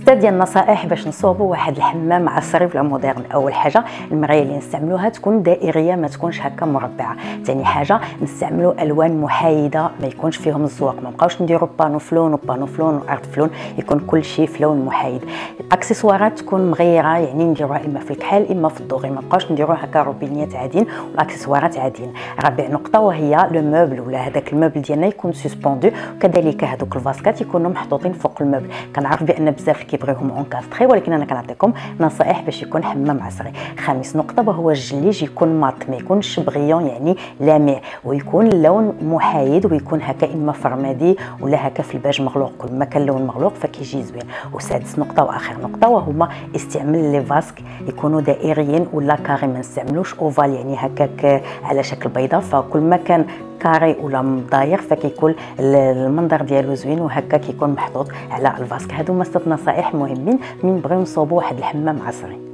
6 ديال النصائح باش نصوبوا واحد الحمام عصري ولا مودرن. اول حاجه المرايه اللي نستعملوها تكون دائريه، ما تكونش هكا مربعه. ثاني حاجه نستعملوا الوان محايده، ما يكونش فيهم الزواق، ما نبقاوش نديروا بانو فلون وبانو فلون وارض فلون، يكون كل شيء في لون محايد. الاكسسوارات تكون مغيره، يعني نديروها اما في الكحل اما في الدغي، ما نبقاوش نديروا هكا روبينيات عاديين والاكسسوارات عاديين. رابع نقطه وهي لو موبل ولا هذاك الموبل ديالنا يكون سسبوندو، وكذلك هذوك الفاسكات يكونوا محطوطين فوق الموبل. كنعرف بان بزاف كيبغيوهم اونكاستري، ولكن انا كنعطيكم نصائح باش يكون حمام عصري. خامس نقطه وهو الجليج يكون مات، ما يكونش بغيون يعني لامع، ويكون اللون محايد ويكون هكا اما فرمادي ولا هكا في الباج مغلوق. كل ما كان اللون مغلوق فكيجي زوين. وسادس نقطه واخر نقطه وهما استعمال لي فاسك يكونوا دائريين ولا كاري، ما نستعملوش اوفال يعني هكاك على شكل بيضه. فكل ما كان كاري ولا مداير فكيكون المنظر ديالو زوين وهكا كيكون محطوط على الفاسك. هادو 6 نصائح مهمين من بغيو نصوبوا واحد الحمام عصري.